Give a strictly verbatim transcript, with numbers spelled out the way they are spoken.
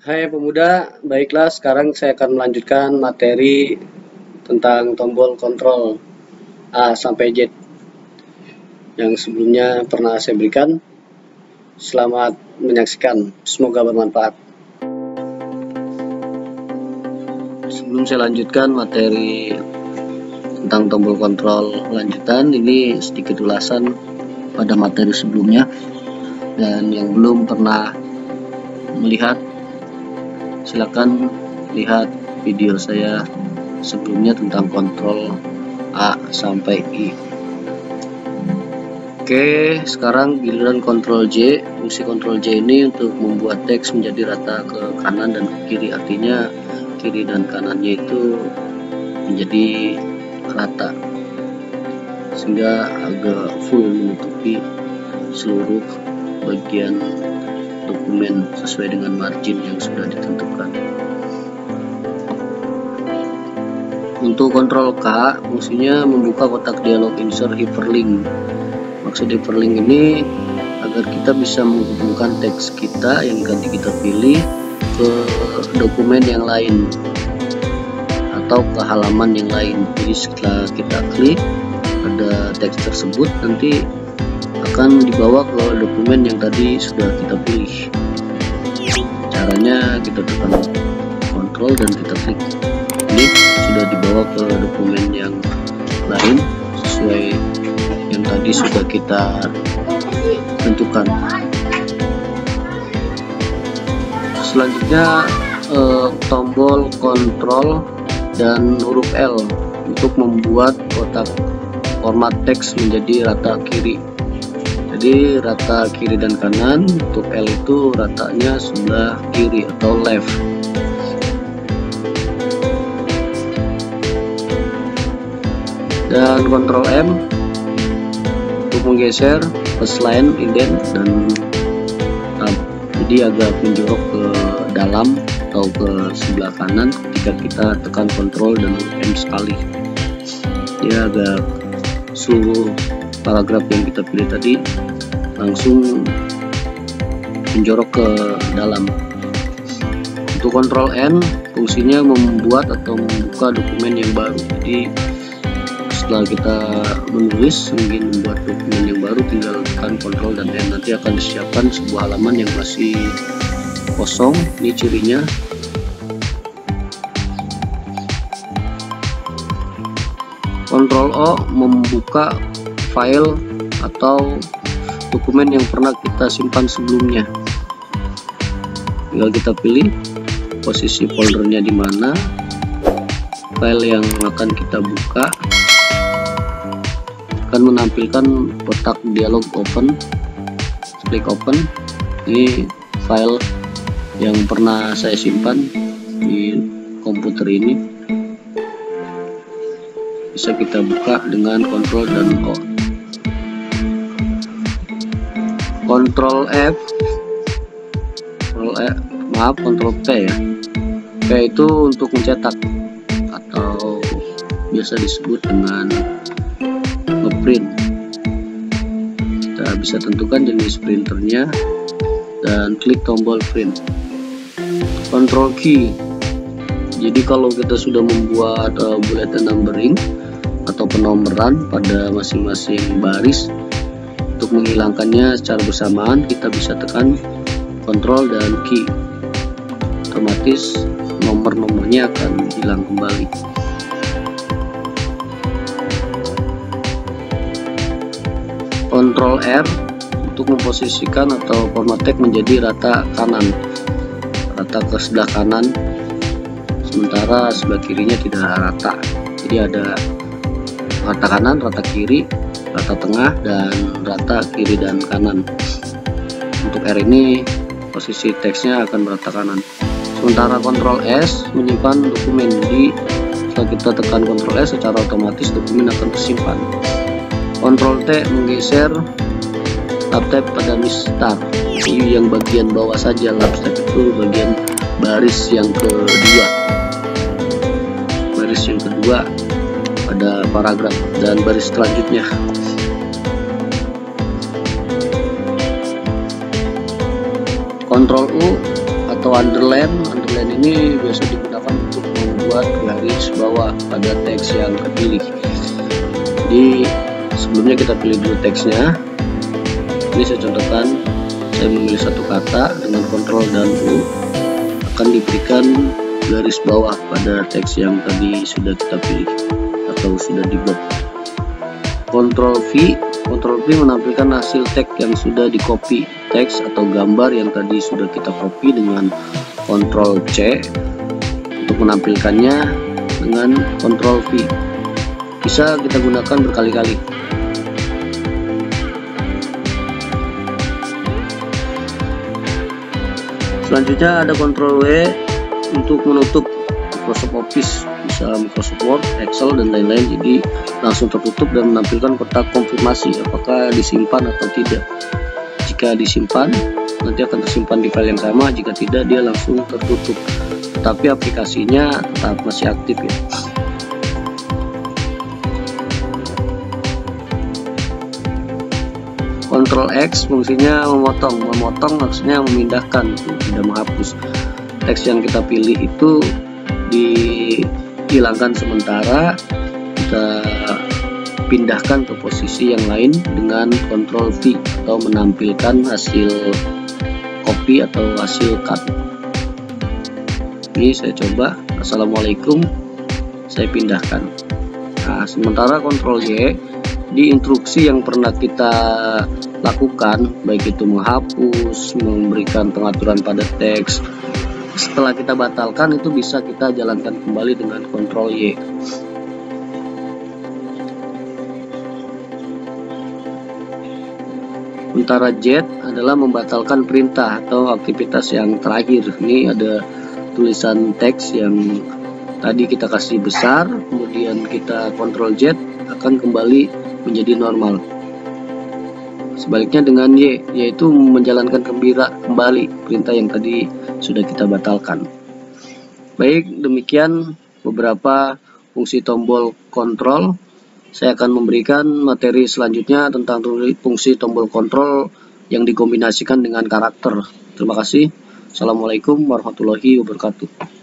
Hai pemuda, baiklah sekarang saya akan melanjutkan materi tentang tombol kontrol A sampai Z yang sebelumnya pernah saya berikan. Selamat menyaksikan, semoga bermanfaat. Sebelum saya lanjutkan materi tentang tombol kontrol lanjutan, ini sedikit ulasan pada materi sebelumnya, dan yang belum pernah melihat silakan lihat video saya sebelumnya tentang kontrol A sampai I. Oke, sekarang giliran kontrol J. Fungsi kontrol J ini untuk membuat teks menjadi rata ke kanan dan ke kiri, artinya kiri dan kanannya itu menjadi rata sehingga agak full menutupi seluruh bagian dokumen sesuai dengan margin yang sudah ditentukan. Untuk kontrol K, fungsinya membuka kotak dialog insert hyperlink. Maksud hyperlink ini agar kita bisa menghubungkan teks kita yang nanti kita pilih ke dokumen yang lain atau ke halaman yang lain. Jadi setelah kita klik pada teks tersebut, nanti akan dibawa ke dokumen yang tadi sudah kita pilih. Caranya kita tekan kontrol dan kita klik. Ini sudah dibawa ke dokumen yang lain sesuai yang tadi sudah kita tentukan. Selanjutnya eh, tombol kontrol dan huruf L untuk membuat kotak format teks menjadi rata kiri. Jadi rata kiri dan kanan. Untuk L itu ratanya sebelah kiri atau left. Dan kontrol M untuk menggeser plus line, indent dan tab. Jadi agak menjorok ke dalam atau ke sebelah kanan ketika kita tekan kontrol dan M sekali. Dia agak seluruh paragraf yang kita pilih tadi langsung menjorok ke dalam. Untuk kontrol N, fungsinya membuat atau membuka dokumen yang baru. Jadi setelah kita menulis ingin membuat dokumen yang baru, tinggal tekan kontrol dan N, nanti akan disiapkan sebuah halaman yang masih kosong. Ini cirinya. Kontrol O membuka file atau dokumen yang pernah kita simpan sebelumnya. Tinggal kita pilih posisi foldernya di mana, file yang akan kita buka akan menampilkan kotak dialog open. Klik open. Ini file yang pernah saya simpan di komputer ini. Bisa kita buka dengan kontrol dan O. Kontrol F, kontrol E, maaf, kontrol P ya. P itu untuk mencetak atau biasa disebut dengan ngeprint. Kita bisa tentukan jenis printernya dan klik tombol print. Kontrol Q. Jadi kalau kita sudah membuat uh, bulletin numbering atau penomoran pada masing-masing baris, untuk menghilangkannya secara bersamaan kita bisa tekan kontrol dan key. Otomatis nomor-nomornya akan hilang kembali. Kontrol R untuk memposisikan atau format teks menjadi rata kanan, rata ke sebelah kanan, sementara sebelah kirinya tidak rata. Jadi ada rata kanan, rata kiri, rata tengah, dan rata kiri dan kanan. Untuk R ini posisi teksnya akan merata kanan. Sementara kontrol S menyimpan dokumen. Jadi setelah kita tekan kontrol S, secara otomatis dokumen akan tersimpan. Kontrol T menggeser tab-tab pada list start. Jadi yang bagian bawah saja, tab itu bagian baris yang kedua. Baris yang kedua pada paragraf dan baris selanjutnya. Kontrol U atau underline. Underline ini biasa digunakan untuk membuat garis bawah pada teks yang terpilih. Jadi sebelumnya kita pilih dulu teksnya. Ini saya contohkan, saya memilih satu kata dengan Ctrl dan U, akan diberikan garis bawah pada teks yang tadi sudah kita pilih atau sudah dibuat. Ctrl V, Ctrl V menampilkan hasil teks yang sudah di copy, teks atau gambar yang tadi sudah kita copy dengan Ctrl C. Untuk menampilkannya dengan Ctrl V, bisa kita gunakan berkali-kali. Selanjutnya ada Ctrl W untuk menutup Microsoft Office, bisa Microsoft Word, Excel, dan lain-lain. Jadi langsung tertutup dan menampilkan kotak konfirmasi apakah disimpan atau tidak. Jika disimpan, nanti akan tersimpan di file yang sama. Jika tidak, dia langsung tertutup. Tetapi aplikasinya tetap masih aktif ya. Ctrl X fungsinya memotong. Memotong maksudnya memindahkan, tidak menghapus. Teks yang kita pilih itu dihilangkan sementara, kita pindahkan ke posisi yang lain dengan Ctrl V atau menampilkan hasil copy atau hasil cut. Ini saya coba, assalamualaikum, saya pindahkan. Nah, sementara Ctrl Y di instruksi yang pernah kita lakukan, baik itu menghapus, memberikan pengaturan pada teks, setelah kita batalkan itu bisa kita jalankan kembali dengan Ctrl Y. Sementara Z adalah membatalkan perintah atau aktivitas yang terakhir. Ini ada tulisan teks yang tadi kita kasih besar, kemudian kita Ctrl Z, akan kembali menjadi normal. Sebaliknya dengan Y, yaitu menjalankan gembira kembali perintah yang tadi sudah kita batalkan. Baik, demikian beberapa fungsi tombol kontrol. Saya akan memberikan materi selanjutnya tentang fungsi tombol kontrol yang dikombinasikan dengan karakter. Terima kasih. Assalamualaikum warahmatullahi wabarakatuh.